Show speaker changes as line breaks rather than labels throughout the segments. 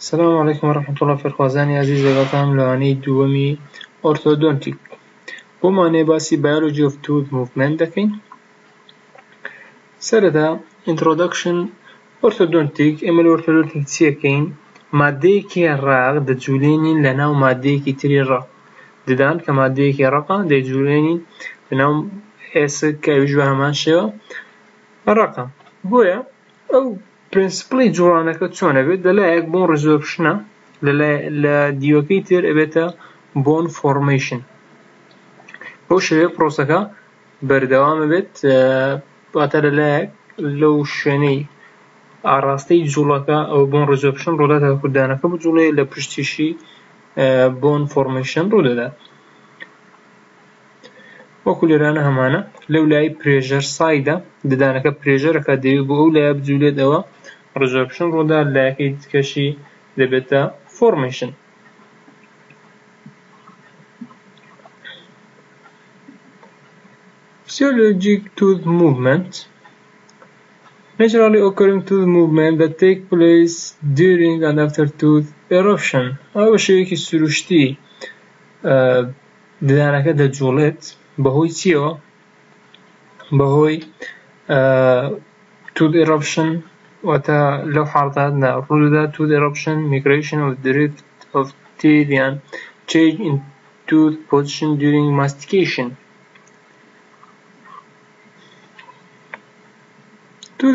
السلام عليكم ورحمة الله فێرخوازانی عزیز لەگەڵتان لەوانەی دووەمی ئۆرتۆدۆنتیک بۆمانێ باسی biology of tooth movement دەکەین. سەرەتا introduction ئۆرتۆدۆنتیک ئێمە لە ئۆرتۆدۆنتیک چیەکەین؟ مادەیەکی ڕاق دەجوولێنین لەناو مادەیەکی تری ڕق ددان کە مادەیەکی ڕقە دەیجوولێنین لەناو ئێسک کە ئەویش بە هەمان شێوە ڕقە. بۆیە ئەو پرینسپڵی جوڵانەکە چۆنە بێت؟ لەلایەک بۆن ڕزۆرپشنە لە دیوەکەی تر ئەبێتە بۆن فۆرمێشن. بەو شێوەیە پرۆسەکە بەردەوامە بێت واتە لەلایەک لەو شوێنەی ئاڕاستەی جوڵەکە ئەو بۆن ڕزۆرپشن ڕوودەدات کە ددانەکە بجوڵێ لە پشتیشی بۆن فۆرمێشن ڕوودەدات. وەکو لێرانە هەمانە لەو لای پرێژەر سایدە ددانەکە پرێژەرەکە دەوێت بۆ ئەو لایە بجوولێت ئەوە ڕزۆرپشن ڕوودا لایەکەی تکەشی دەبێتە فۆرمێشن. Physiologic tooth movement naturally occurring tooth movement that take place during and after tooth eruption. ئەوە شێوەیەکی سروشتی ددانەکە دەجوڵێت بەهۆی چیەوە؟ بەهۆی tooth eruption واتە لەو حاڵەتە ڕوودەدات tooth eruption, migration of the root of teeth and change in tooth position during mastication. Tooth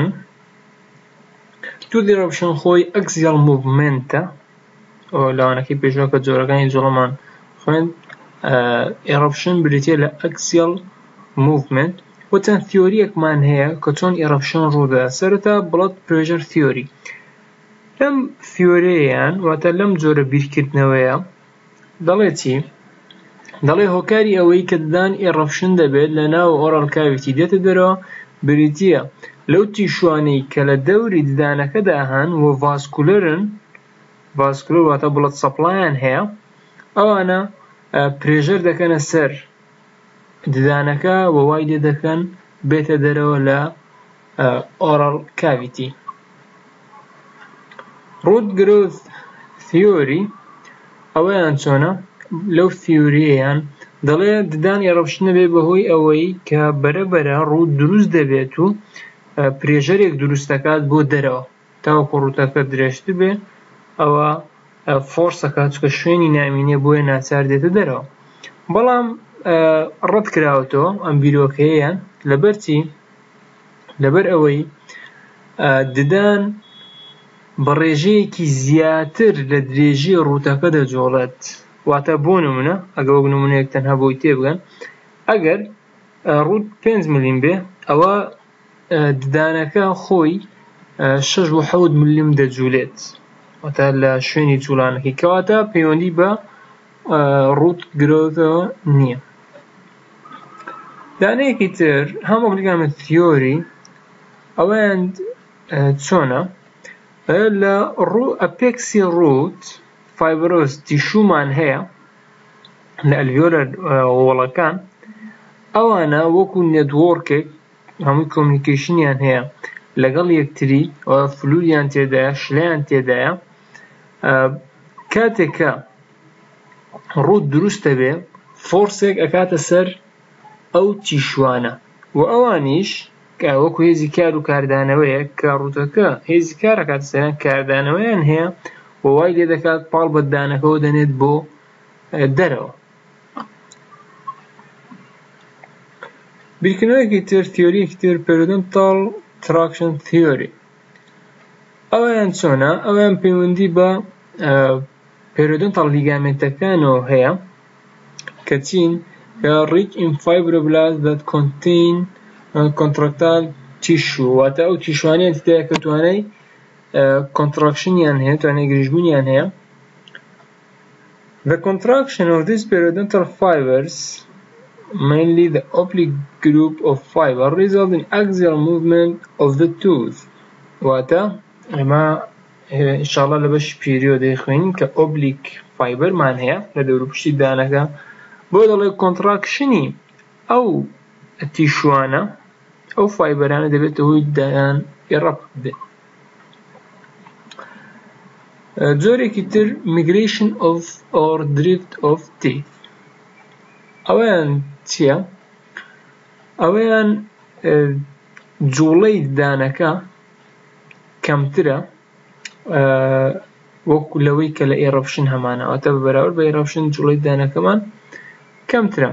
eruption خۆی axial movement لەوانەکەی پێشوە کە جۆرەکانی جوڵەمان خوێند eruption بریتیە لە axial movement و چەند تیۆریەکمان هەیە کە چۆن eruption ڕوودەدات. سەرەتا blood pressure theory. لەم تیۆریەیان واتە لەم جۆرە بیرکردنەوەیە دەڵێ چی؟ دەڵێ هۆکاری ئەوەی کە ددان eruption دەبێت لە ناو oral cavity دێتە دەرەوە بریتیە لەو تیشوانەی کە لە دەوری ددانەکەدا هەن و ڤاسکولەرن، ڤاسکولەر واتە بڵد سەپڵایان هەیە، ئەوانە پرێژەر دەکەنە سەر ددانەکە و وای لێ دەکەن بێتە دەرەوە لە oral cavity. root growth theory ئەوەیان چۆنە؟ لەو تیۆریەیان دەڵێ ددان eruption دەبێت بەهۆی ئەوەی کە بەرەبەرە ڕووت دروست دەبێت و پرێژەرێک دروست دەکات بۆ دەرەوە تاوەکو ڕووتەکە درێژتر بێ ئەوە فۆرسەکە چکە شوێنی نامینێ بۆیە ناچار دێتە دەرەوە. بەڵام ڕەت کراوەتەوە ئەم بیرۆکەیەیان لەبەر چی؟ لەبەر ئەوەی ددان بە ڕێژەیەکی زیاتر لە درێژی ڕووتەکە دەجۆڵێت. واتە بۆ نمونە ئەگە وەک نمونەیەک تەنها بۆی تێبگەن ئەگەر ڕووت 5 ملیم بێ ئەوە ددانەکە خۆی 6 بۆ 7 ملیم دەجوولێت واتە لە شوێنی جوڵانەکەی کەواتە پەیوەندی بە root growth نییە. دانەیەکی تر هەموو تیۆری ئەوەیان چۆنە؟ لە ئەپێکسی ڕووت فایبرۆز تیشومان هەیە لە ئەلڤیۆلەر وۆڵەکان، ئەوانە وەکو نێتوۆرکێک هەمووی کۆمیونیکیشنیان هەیە لەگەڵ یەکتری فلویدیان تێدایە شلەیان تێدایە. کاتێککە ڕووت دروستە بێ فۆرسێک ئەکاتە سەر ئەو تیشوانە و ئەوانیش کە وەکو هێزی کار و کاردانەوەیە کە ڕووتەکە هێزی کار ئەکاتە سەریان کاردانەوەیان هەیە و وای لێ دەکات پاڵ بە ددانەکەەوە دەنێت بۆ دەرەوە. بیرکردنەوەیەکی تر تیۆریەکی تر periodontal traction theory ئەوەیان چۆنە؟ ئەویان پەیوەندی بە periodontal لیگامنتەکانەوە هەیە کە چین؟ کە rich in fibroblasts that contain contractile tissue واتە ئەو تیشوانیان تێدایە کە توانای contractionیان هەیە، توانای گرژبوونیان هەیە. The contraction of these periodontal fibers, mainly the oblique group of fiber, result in axial movement of the tooth. واتە ئەمە ئینشاءالله لە بەشی پیریۆ دەیخوێنین کە oblique fiber مان هەیە لە دەوروپشتی ددانەکە بۆ دەڵێ کۆنتراکشنی ئەو تیشوانە ئەو فایبەرانە دەبێتە هۆی ددان ئێڕەپ بێت. جۆرێکی تر migration of or drift of teeth ئەوەیان چییە؟ ئەوەیان جوڵەی دانەکە کەمترە وەکو لەوەی کە لە ئێرەپشن هەمانە ئەواتە بەراورد بە ئێرەپشن جوڵەی دانەکەمان کەمترە.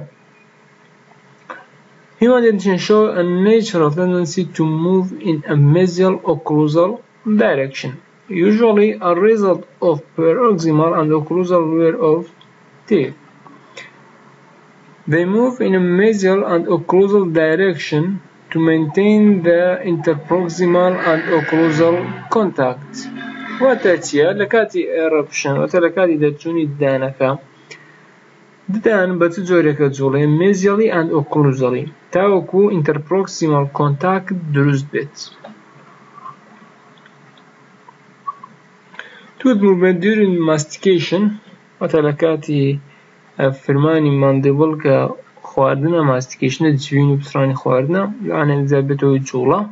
Human dentition show a natural tendency to move in a mesial occlusal direction, usually a result of paroxysmal and occlusal wear of teeth. They move in a mesial and occlusal direction to maintain the interproximal and occlusal contact. واتاتيا لكاتي eruption وتلكاتي دتوني دانكا ددان بتجوريكا جولي mesially and occlusally تاوكو interproximal contact دروست بيت. Tooth movement during mastication وتلكاتي فرماني mandible كا خواردنا mastication دجوين بسراني خواردنا يعني نزابتو جولا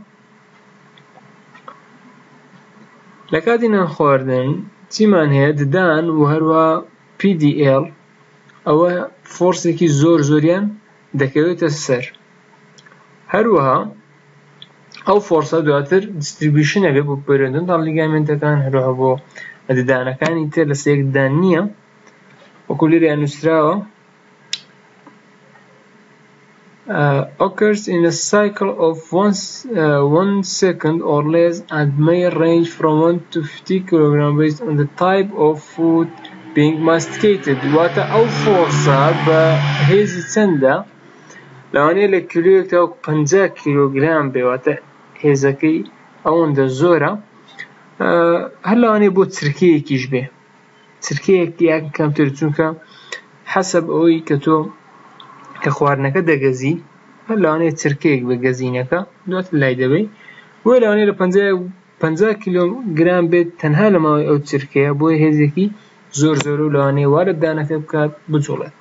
لكاتنا خواردن تيمان هي ددان وهروا PDL أو فورسكي زوريان دكويت السر هروها أو فرصة دواتر distribution أبي ببرندون طال ليجامنت كان هروها بو ددانا كان يتر لسيك دانية وكل رأي نسراوا occurs in a cycle of 1 second or less and may range from 1 to 50 kg based on the type of food being masticated. واتا أو فرصة بهذه سندا لو أنا لكيلو تاو 50 كيلوغرام بواتا هذاكي أو عند الزورة هلا أنا بو تركية كيجبه تركية كي كم ترتونك حسب أوي كتو كخوارنك دجازي هلا أنا تركيك بجازينك دوت اللي دبي ولا أنا لبنزا كيلو جرام بيت تنها لما أو تركيا بوي هذيكي زور ولا أنا وارد دانك بكات بجولة.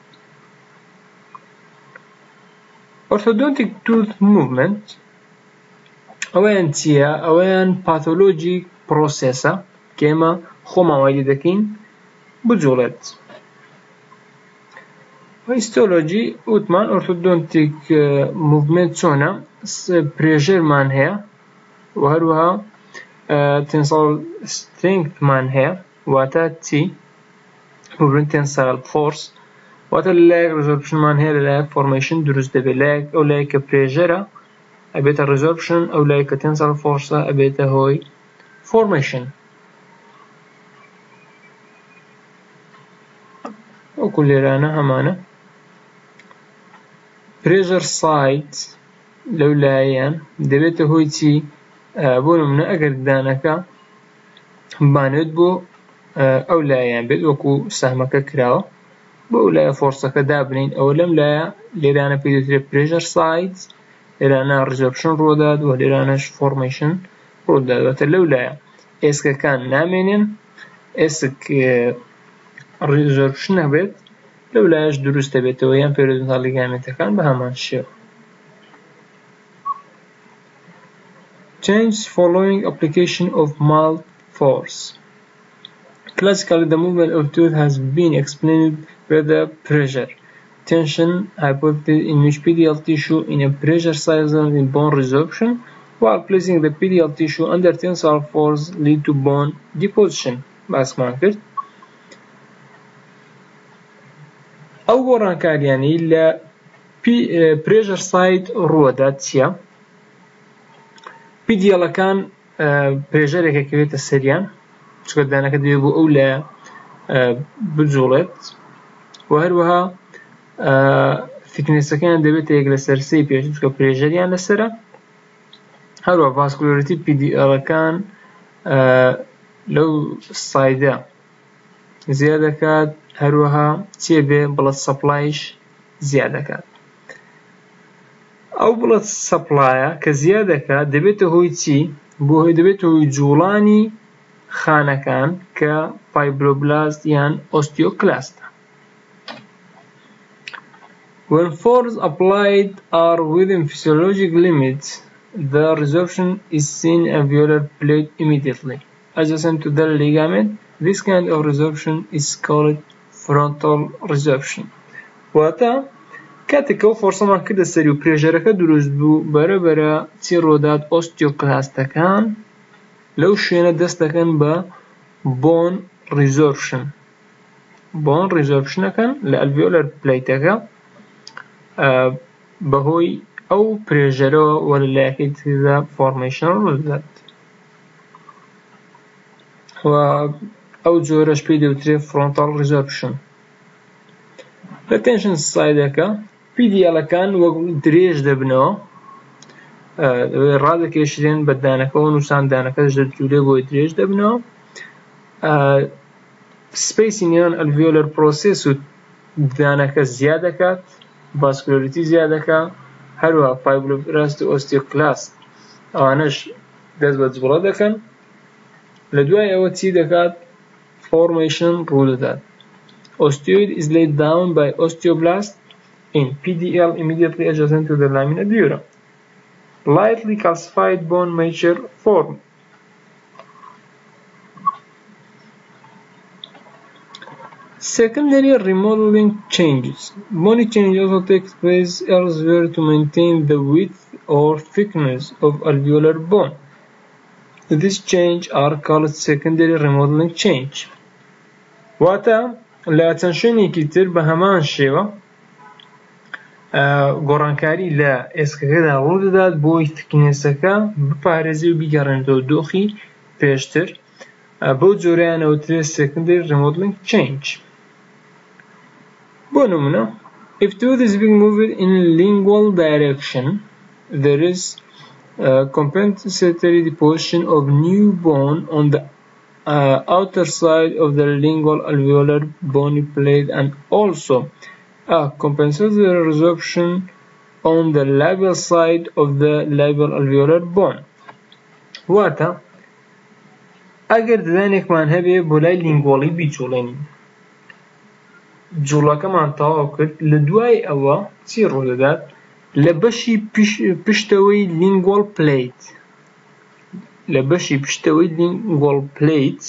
Orthodontic tooth movement أوان تيا أوان pathologic processa كما خما وايدكين بجولة. هيستولوجي اوتمان اورثودونتيك موفمنت سونا بريشر مان هي وهروها تنصال سترينث مان هي واتا تي موفمنت تنصال فورس واتا لاك ريزوربشن مان هي لاك فورميشن دروس دبي لاك او لاك بريشر ابيتا ريزوربشن او لاك تنصال فورس ابيتا هوي فورميشن وكل رانا همانا pressure side لولايان دبيته هويتي بونو من أجر دانكا باند بو أولايان بيد وكو سهمك كراو بولايا فرصة كدابنين أو لم لا لرانا بيدوتري pressure side لرانا resorption روداد ولرانا formation روداد وتلولايا اسك كان نامينين اسك resorption بيت لولاش درست بيت ويان بيرودونتال ليجامنت كان بهمان شيء. Change following application of mild force. Classically, the movement of tooth has been explained by the pressure tension hypothesis in which PDL tissue in a pressure sizing in bone resorption while placing the PDL tissue under tensile force lead to bone deposition. بس ما كرت أو وران كان يعني ل pressure side روداتيا PDL كان pressure كيفية السريان شو قدنا كده يبغوا أولى بجولت وهروها thickness كان دبته يجلس سرسي بيش شو pressure يعني السرة هروها vascularity PDL كان لو صايدة زيادة كات هروها تيبي بلد سبلايش زيادة كات أو بلد سبلايا كزيادة كات دبته هوي تي بوه دبته هوي جولاني خانة كان كفايبروبلاست يان osteoclast. When force applied are within physiologic limits, the resorption is seen a velar plate immediately adjacent to the ligament This kind of resorption is called frontal resorption. واتە کاتێک ئەو فۆرسەمان کردە سەری و پرێژەرەکە دروست بوو بەرەبەرە چی ڕۆدات ئۆستیۆکلاستەکان لەو شوێنە دەست دەکەن بە بۆن ریزۆرپشن. بۆن ریزۆرپشنەکەن لە ئەلڤیۆلەر پلەیتەکە بەهۆی ئەو پرێژەرەوە وە لەلایەکەی تردا فۆرمێشن ڕوودەدات و ئەو جۆرەش پێی دەوترێت فرۆنتال ریزۆرپشن. لە تێنشن سلایدەکە PDL-ەکان وەک درێژ دەبنەوە ڕادەکێشرێن بە دانەکەەوە نووسان دانەکەش دەجوولێ بۆی درێژ دەبنەوە. سپیسی نێوان ئەلڤیۆلەر پرۆسێس و دانەکە زیاد دەکات، ڤاسکولۆریتی زیاد دەکات، هەروەها فایبرۆبلاست و ئۆستیۆکلاست ئەوانەش دەست بە جوڵە دەکەن. لە دوای ئەوە چی دەکات؟ فۆرمێشن ڕوودەدات. Osteoid is laid down by osteoblast in PDL immediately adjacent to the lamina dura. Lightly calcified bone mature form. Secondary remodeling changes. Bony change also takes place elsewhere to maintain the width or thickness of alveolar bone. This change are called secondary remodeling change. واتە لە چەند شوێنێکی تر بە هەمان شێوە گۆڕانکاری لە ئێسکەکەدا ڕوودەدات بۆی تکنێسەکە بپارێزی و بیگەڕێنێتەوە دۆخی پێشتر. بەو جۆرەیان ئەوترێت secondary remodeling change. بۆ نمونە if tooth is being moved in lingual direction there is compensatory deposition of new bone on the outer side of the lingual alveolar bony plate and also a compensatory resorption on the labial side of the labial alveolar bone. واتە ئەگەر ددانێکمان هەبێ بۆ لای لینگوەڵی بیجوڵێنین، جوڵەکەمان تەواو کرد، لە دوای ئەوە چی ڕوودەدات؟ لە بەشی پشتەوەی لینگوەڵ پلەیت لە بەشی پشتەوەی لینگوەڵ پلەیت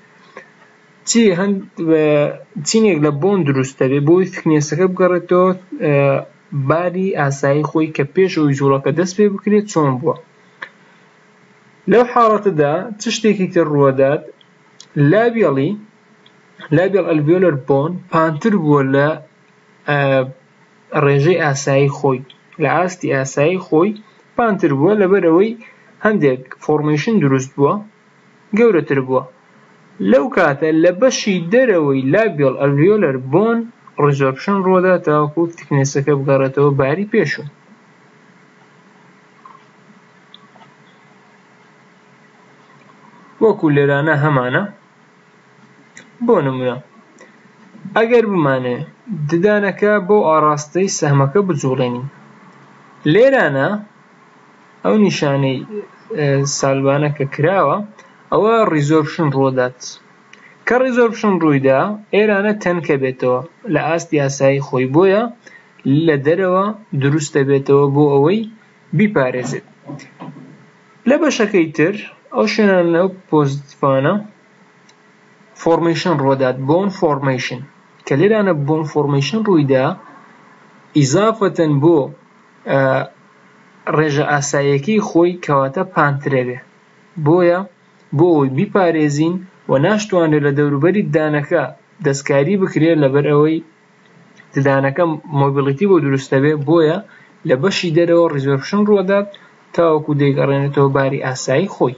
چینێک لە بۆن دروستە بێ بۆی تکنێسەکە بگەڕێتەوە باری ئاسایی خۆی کە پێشەوەی جوڵەکە دەست پێ بکرێت چۆن بووە. لەو حاڵەتەدا چ شتێکی تر ڕوودات؟ لابیال ئەلڤیۆلەر بۆن پانتر بووە لە ڕێژەی ئاسایی خۆی، لە ئاستی ئاسایی خۆی پانتر بووە لەبەرەوەی هەندێک فۆرمێشن دروست بووە گەورەتر بووە. لەو کاتە لە بەشی دەرەوەی لابیال ئەلڤیۆلەر بۆن ریزۆرپشن ڕوودات تاوەکو تکنێسەکە بگەڕێتەوە باری پێشوو. وەکو لێرانە هەمانە. بۆ نمونە ئەگەر بمانێ ددانەکە بۆ ئاڕاستەی سەهمەکە بجوڵێنین، لێرانە ئەو نیشانەی سالبانە کە کراوە ئەوە ریزۆرپشن ڕوودات. کە ریزۆرپشن ڕوویدا ئێرانە تەنکە بێتەوە لە ئاستی ئاسایی خۆی، بۆیە لە دەرەوە دروستە بێتەوە بۆ ئەوەی بیپارێزێت. لە بەشەکەی تر ئەو شوێنانە ئەو پۆزیتیڤانە فۆرمێشن ڕوودات، بۆن فۆرمێشن، کە لێرانە بۆن فۆرمێشن ڕوویدا ئیزافەتەن بۆ ڕێژە ئاساییەکەی خۆی کەواتە پانترەوێ، بۆیە بۆ ئەوی بیپارێزین و ناشتوانێت لە دەوروبەری ددانەکە دەستکاری بکرێت لەبەر ئەوەی ددانەکە مۆبیلیتی بۆ دروستە بێ، بۆیە لە بەشی دەرەوە ریزۆرپشن ڕوودات تاوەکو دەیگەڕێنێتەوە باری ئاسایی خۆی.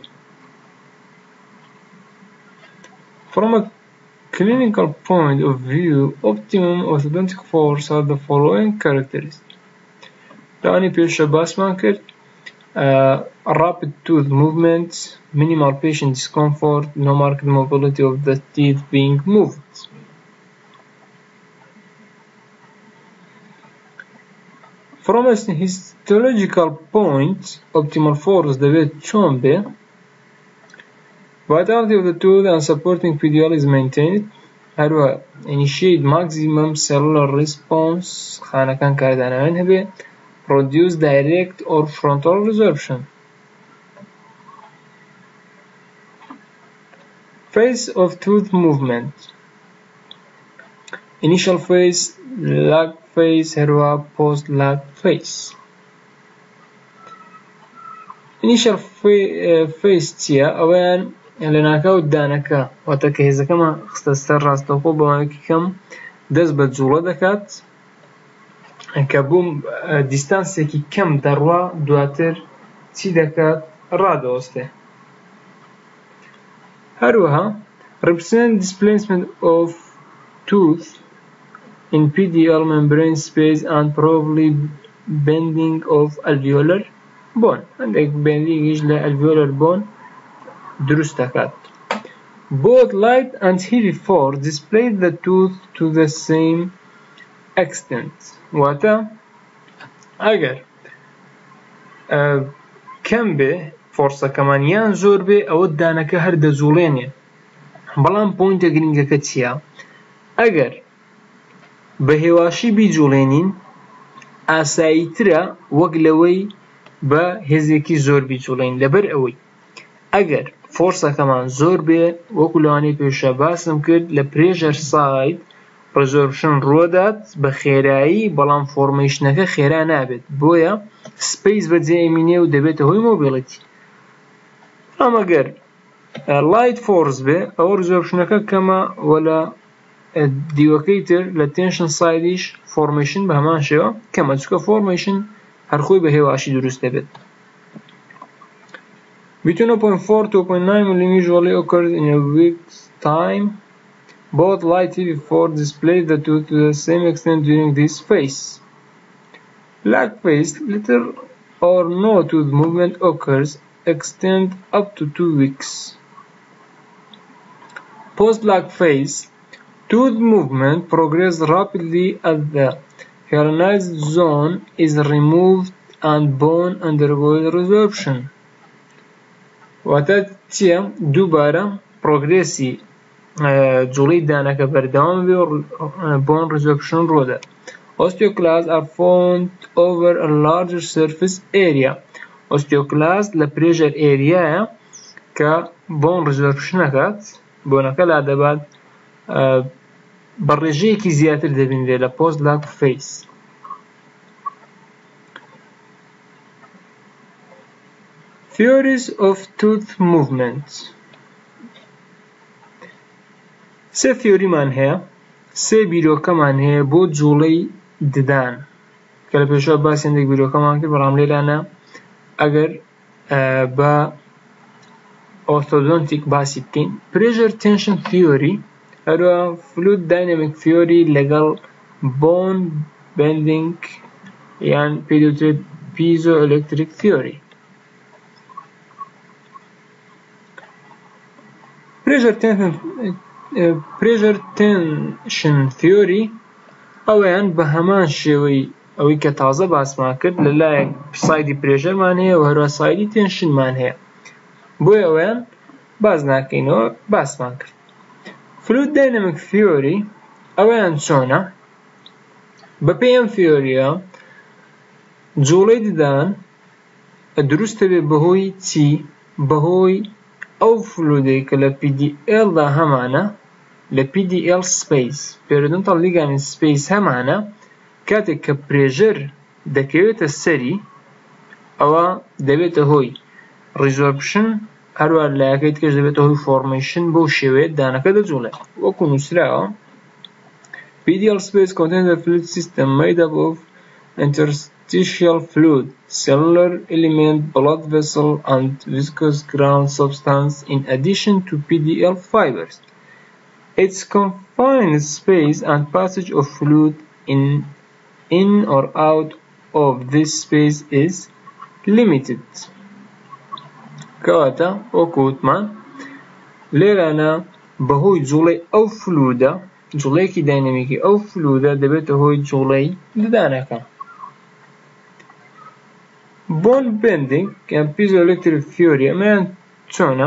From a clinical point of view, optimum orthodontic force are the following characteristics. لانی پێشە باسمان کرد rapid tooth movement, minimal patient discomfort, no marked mobility of the teeth being moved. From a histological point, optimal force دەبێت چۆن بێ؟ Vitality of the tooth and supporting PDL is maintained. هەروە initiate maximum cellular response خانەکان کاردانەوەن هەبێ. Produce direct or frontal resorption. Phase of tooth movement. Initial phase, lag phase هەروە post lag phase. Initial phase چییە؟ ئەوەیان لە ناکاو دانەکە واتە کە هێزەکەمە خستە سەر ڕاستەوخۆ بەوانێکی کەم دەست بە جوڵە دەکات کە بووم دیستانسێکی کەم دەڕوا دواتر چی دەکات؟ ڕادەوەستێ. هەروەها represent displacement of tooth in PDL membrane space and probably bending of alveolar bone. عندك bending لە alveolar bone دروست دەکات. Both light and heavy force display the tooth to the same extent. واتە ئەگەر کەم بێ فۆرسەکەمان یان زۆر بێ ئەوە دانەکە هەر دەجوڵێنێ. بەڵام پۆینتە گرنگەکە چییە؟ ئەگەر بە هێواشی بیجوڵێنین ئاساییترە وەک لەوەی بە هێزێکی زۆر بیجوڵێن لەبەر ئەوەی ئەگەر فۆرسەکەمان زۆر بێ وەکو لەوانەی پێشە باسم کرد لە پرێژەر ساید ڕزۆرپشن ڕۆدات بە خێرایی بەڵام فۆرمەیشنەکە خێرا نابێت بۆیە سپەیس بەجێ ئەمینێ و دەبێتە هۆی مۆبیڵەتی. ئەمەگەر لایت فۆرس بێ ئەوە ڕزۆرپشنەکە کەمە وە لە دیوەکەی تر لە تێنشن سایدیش فۆرمێشن بە هەمان شێوە کەمە چکە فۆرمێشن هەرخۆی بە هێواشی دروست دەبێت. Between 0.4 to 0.9 mm usually occurs in a week's time. Both light heavy force display the tooth to the same extent during this phase. Lag phase, little or no tooth movement occurs, extend up to 2 weeks. Post-lag phase, tooth movement progresses rapidly as the hyalinized zone is removed and bone undergoes resorption. واتە چییە؟ دووبارە پرۆگرێسی جوڵەی دانەکە بەردەوام بێ و بۆن ریزۆرپشن ڕۆدە. Osteoclasts are formed over a larger surface area. Osteoclast لە پرێژەر ئێریایە کە بۆن ریزۆرپشن نەکات بۆنەکە لا دەبات بە ڕێژەیەکی زیاتر دەبینرێت لە پۆست لاگ فەیس. Theories of tooth movement. سێ تیۆریمان هەیە، سێ بیرۆکەمان هەیە بۆ جوڵەی ددان کە لە پێشەوە باسی هەندێک بیرۆکەمان کرد بەڵام لێرانە ئەگەر بە ئۆرتۆدۆنتیک باسی بکەین. Pressure tension theory هەروە fluid dynamic theory لەگەڵ bone bending یان پێدەوترێت piezoelectric theory. Pressure tension theory ئەوەیان بە هەمان شێوەی ئەوەی کە تازە باسمان کرد لەلایەک سایدی پرێژەرمان هەیە و هەروە سایدی تێنشنمان هەیە بۆیە ئەوەیان باز ناکەینەوە باسمان کرد. Fluid dynamic theory ئەوەیان چۆنە؟ بەپێی ئەم تیۆریە جوڵەی ددان دروستە بێ بەهۆی چی؟ بەهۆی ئەو فلوودەی کە لە PDL دا هەمانە لە PDL space periodontal ligament space هەمانە کاتێک کە پرێژەر دەکەوێتە سەری ئەوە دەبێتە هۆی ریزۆرپشن هەروە لایەکەی تکەش دەبێتە هۆی فۆرمێشن بەو شێوەیە دانەکە دەجوڵێت وەکو نووسراوە. PDL space contains a fluid system made up of interstitial fluid, cellular element, blood vessel, and viscous ground substance in addition to PDL fibers. Its confined space and passage of fluid in or out of this space is limited. کەواتە وەکووتمان لێرانە بەهۆی جوڵەی ئەو فلوودە جوڵەیەکی داینەمیکی ئەو فلوودە دەبێتە هۆی جوڵەی ددانەکە. Bone bending and piezoelectric theory ئەمەیان چۆنە؟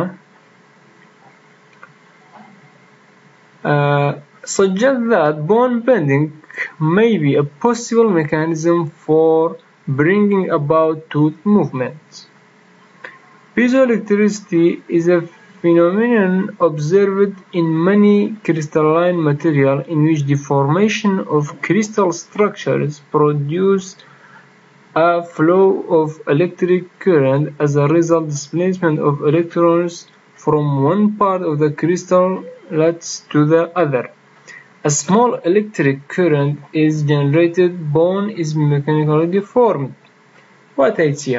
suggest that bone bending may be a possible mechanism for bringing about tooth movement. Piezoelectricity is a phenomenon observed in many crystalline material in which deformation of crystal structures produce a flow of electric current as a result displacement of electrons from one part of the crystallets to the other. A small electric current is generated. Bone is mechanically deformed. What I see?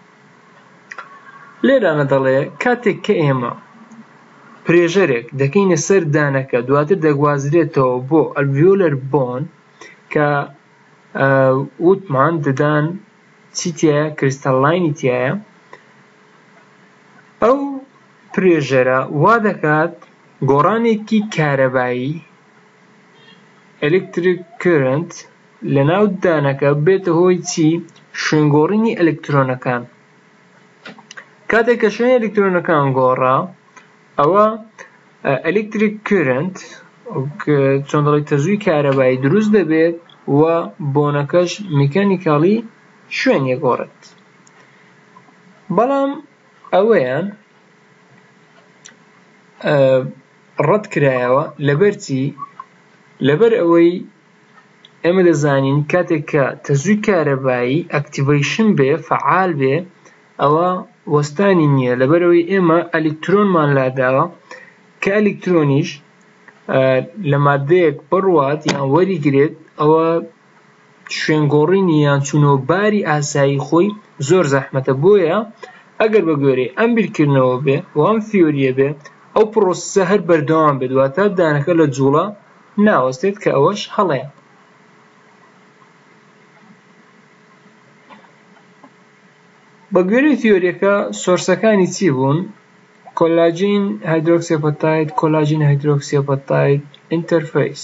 لێرانە دەڵێ کاتێک کە ئێمە پرێژەرێک دەکەینە سەر دانەکە دواتر دەگوازرێتەوە بۆ ئەلڤیۆلەر بۆن کە وتمان ددان چی تایە کریستەڵلاینی تایە ئەو پرێژەرە وا دەکات گۆڕانێکی کارەبایی ئەلێکتریک کورنت لە ناو دانەکە بێتە هۆی چی شوێنگۆڕینی ئەلێکترۆنەکان کاتێک کە شوێنی ئەلێکترۆنەکان گۆڕا ئەوە ئەلێکتریک کورنت چۆن دەڵێ تەزووی کارەبایی دروست دەبێت و بۆنەکەش میکانیکاڵی شوێنی گۆڕێت بەڵام ئەوەیان ڕەت کرایەوە لەبەرچی لەبەر ئەوەی ئێمە دەزانین کاتێک کە تەزووی کارەبایی ئەکتیڤیشن بێ فعال بێ ئەوە وەستانی نییە لەبەرەوەی ئێمە ئەلێکترۆنمان لاداوە کە ئەلێکترۆنیش لە مادەیەک بڕوات یان وەریگرێت ئەوە شوێنگۆڕینی یان چوونەوەباری ئاسایی خۆی زۆر زەحمەتە بۆیە ئەگەر بە گوێرەی ئەم بیرکردنەوە بێ و ئەم تیۆریە بێ ئەو پرۆسە هەر بەردەوام بێت واتە دانەکە لە جوڵە ناوەستێت کە ئەوەش هەڵەیە بە گوێرەی تیۆریەکە سۆرسەکانی چی بوون؟ کۆلاجین هایدرۆکسیئەپەتایت کۆلاجین هایدرۆکسیئەپەتایت ئینتەرفەیس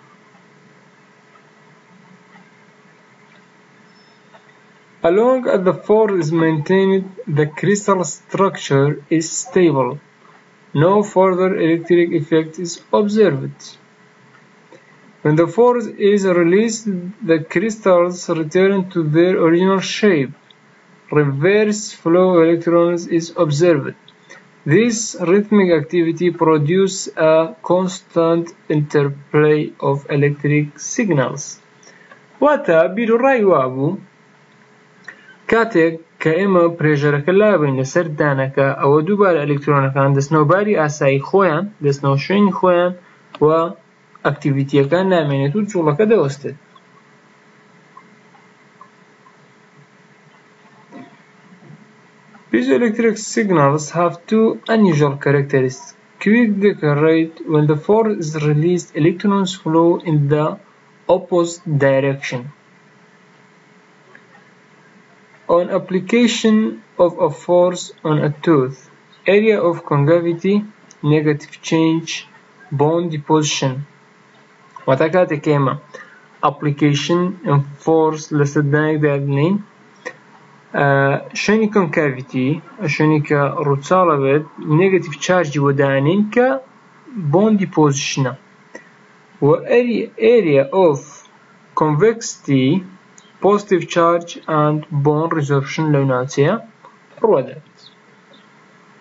Along as the force is maintained, the crystal structure is stable. No further electric effect is observed. When the force is released, the crystals return to their original shape. Reverse flow of electrons is observed. This rhythmic activity produces a constant interplay of electric signals. Wata birurai wabu کاتێک کە ئێمە پرێژەرەکە لابین لەسەر دانەکە ئەوە دووبارە ئەلێکترۆنەکان دەستنەوەباری ئاسایی خۆیان دەستنەوە شوێنی خۆیان و ئەکتیڤیتیەکان نامێنێت و جوڵەکە دەوەستێت These electric signals have two unusual characteristics. Quick decay rate. When the force is released, electrons flow in the opposite direction. On application of a force on a tooth, area of concavity, negative change, bone deposition. واتاكاتي كيما application and force لسدانك دادنين شوني concavity شوني كا روتسالة بيت negative charge ودانين كا bone deposition و area of convexity positive charge and bone resorption لو ناتيا روادات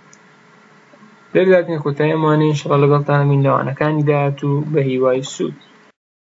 لذلك نكوتايا ماني إن شاء الله لقلتانا من لوانا كان داتو بهيواي السود